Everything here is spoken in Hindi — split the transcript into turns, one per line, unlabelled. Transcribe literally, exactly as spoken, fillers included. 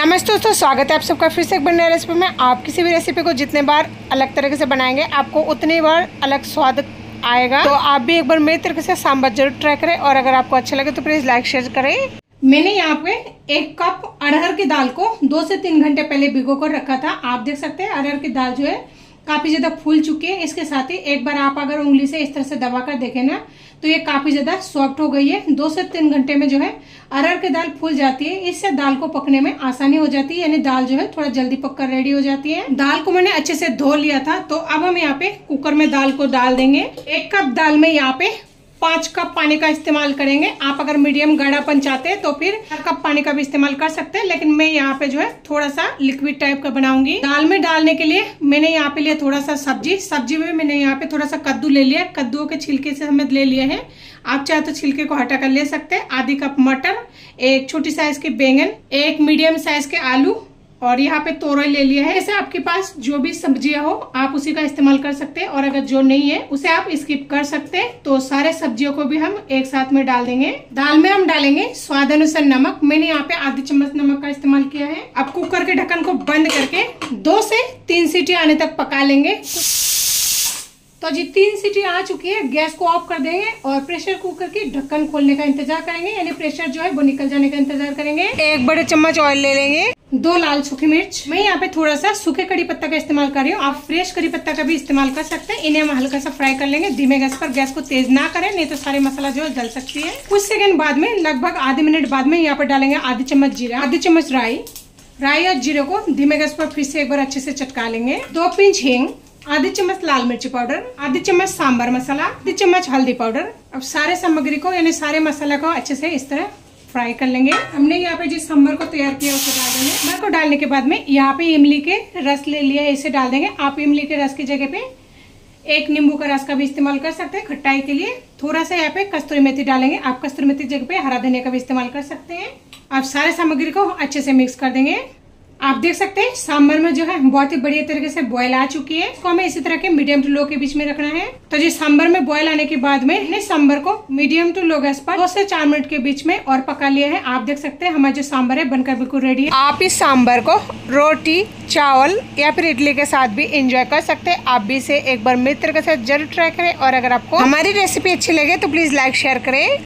नमस्ते दोस्तों, स्वागत है आप सबका फिर से एक बार नई रेसिपी में। आप किसी भी रेसिपी को जितने बार अलग तरीके से बनाएंगे आपको उतनी बार अलग स्वाद आएगा। तो आप भी एक बार मेरे तरीके से सांभर जरूर ट्राई करें और अगर आपको अच्छा लगे तो प्लीज लाइक शेयर करें। मैंने यहाँ पे एक कप अरहर की दाल को दो से तीन घंटे पहले भिगो कर रखा था। आप देख सकते हैं अरहर की दाल जो है काफी ज्यादा फूल चुकी है। इसके साथ ही एक बार आप अगर उंगली से इस तरह से दबा कर देखें ना तो ये काफी ज्यादा सॉफ्ट हो गई है। दो से तीन घंटे में जो है अरहर की दाल फूल जाती है। इससे दाल को पकने में आसानी हो जाती है, यानी दाल जो है थोड़ा जल्दी पककर रेडी हो जाती है। दाल को मैंने अच्छे से धो लिया था। तो अब हम यहाँ पे कुकर में दाल को डाल देंगे। एक कप दाल में यहाँ पे पांच कप पानी का इस्तेमाल करेंगे। आप अगर मीडियम गाढ़ापन चाहते हैं तो फिर चार कप पानी का भी इस्तेमाल कर सकते हैं, लेकिन मैं यहाँ पे जो है थोड़ा सा लिक्विड टाइप का बनाऊंगी। दाल में डालने के लिए मैंने यहाँ पे लिया थोड़ा सा सब्जी। सब्जी में मैंने यहाँ पे थोड़ा सा कद्दू ले लिया। कद्दू के छिलके से हमें ले लिया है। आप चाहे तो छिलके को हटा कर ले सकते हैं। आधी कप मटर, एक छोटी साइज के बैंगन, एक मीडियम साइज के आलू और यहाँ पे तोरई ले लिया है। जैसे आपके पास जो भी सब्जियां हो आप उसी का इस्तेमाल कर सकते हैं और अगर जो नहीं है उसे आप स्किप कर सकते हैं। तो सारे सब्जियों को भी हम एक साथ में डाल देंगे। दाल में हम डालेंगे स्वाद अनुसार नमक। मैंने यहाँ पे आधी चम्मच नमक का इस्तेमाल किया है। अब कुकर के ढक्कन को बंद करके दो से तीन सीटी आने तक पका लेंगे। तो जी तीन सीटी आ चुकी है, गैस को ऑफ कर देंगे और प्रेशर कुकर की ढक्कन खोलने का इंतजार करेंगे, यानी प्रेशर जो है वो निकल जाने का इंतजार करेंगे। एक बड़े चम्मच ऑयल ले लेंगे, दो लाल सूखी मिर्च। मैं यहाँ पे थोड़ा सा सूखे कड़ी पत्ता का इस्तेमाल कर रही हूँ। आप फ्रेश कड़ी पत्ता का भी इस्तेमाल कर सकते हैं। इन्हें हम हल्का सा फ्राई कर लेंगे धीमे गैस पर। गैस को तेज ना करें, नहीं तो सारे मसाला जो है जल सकती है। कुछ सेकंड बाद में, लगभग आधे मिनट बाद में यहाँ पर डालेंगे आधी चम्मच जीरा, आधी चम्मच राई। राई और जीरे को धीमे गैस पर फिर से एक बार अच्छे से चटका लेंगे। दो पिंच हींग, आधी चम्मच लाल मिर्ची पाउडर, आधी चम्मच सांबर मसाला, आधी चम्मच हल्दी पाउडर। अब सारे सामग्री को यानी सारे मसाला को अच्छे से इस तरह फ्राई कर लेंगे। हमने यहाँ पे जिस सांबर को तैयार किया उसे डाल देंगे। सांबर को डालने के बाद में यहाँ पे इमली के रस ले लिया है, इसे डाल देंगे। आप इमली के रस की जगह पे एक नींबू का रस का भी इस्तेमाल कर सकते हैं खट्टाई के लिए। थोड़ा सा यहाँ पे कस्तूरी मेथी डालेंगे। आप कस्तूरी मेथी जगह पे हरा धनिया का भी इस्तेमाल कर सकते हैं। आप सारे सामग्री को अच्छे से मिक्स कर देंगे। आप देख सकते हैं सांबर में जो है बहुत ही बढ़िया तरीके से बॉयल आ चुकी है। इसको हमें इसी तरह के मीडियम टू लो के बीच में रखना है। तो जी सांबर में बॉयल आने के बाद में हमने सांबर को मीडियम टू लो गैस पर दो से चार मिनट के बीच में और पका लिया है। आप देख सकते हैं हमारा जो सांबर है बनकर बिल्कुल रेडी है। आप इस सांबर को रोटी, चावल या फिर इडली के साथ भी एंजॉय कर सकते हैं। आप भी इसे एक बार मेरे तरीके से जरूर ट्राई करें और अगर आपको हमारी रेसिपी अच्छी लगे तो प्लीज लाइक शेयर करें।